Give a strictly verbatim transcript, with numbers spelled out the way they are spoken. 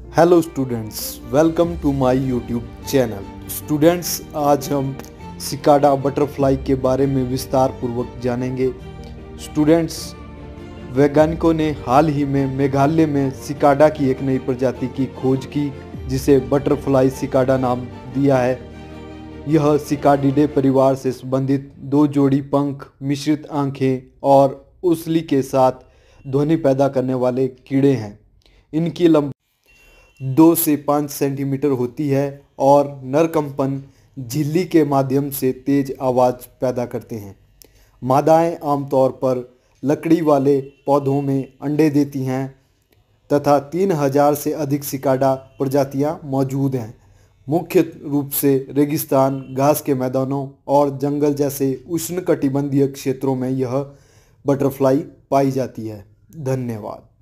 Hello students, welcome to my YouTube channel. Students, आज हम cicada butterfly के बारे में विस्तार पूर्वक जानेंगे। स्टूडेंट्स, वैज्ञानिकों ने हाल ही में मेघालय में सिकाडा की एक नई प्रजाति की खोज की, जिसे बटरफ्लाई सिकाडा नाम दिया है। यह सिकाडिडे परिवार से संबंधित दो जोड़ी पंख, मिश्रित आंखें और उंसली के साथ ध्वनि पैदा करने वाले कीड़े हैं। इनकी लंबाई दो से पाँच सेंटीमीटर होती है और नर कंपन झिल्ली के माध्यम से तेज आवाज़ पैदा करते हैं। मादाएं आमतौर पर लकड़ी वाले पौधों में अंडे देती हैं तथा तीन हजार से अधिक सिकाडा प्रजातियां मौजूद हैं। मुख्य रूप से रेगिस्तान, घास के मैदानों और जंगल जैसे उष्णकटिबंधीय क्षेत्रों में यह बटरफ्लाई पाई जाती है। धन्यवाद।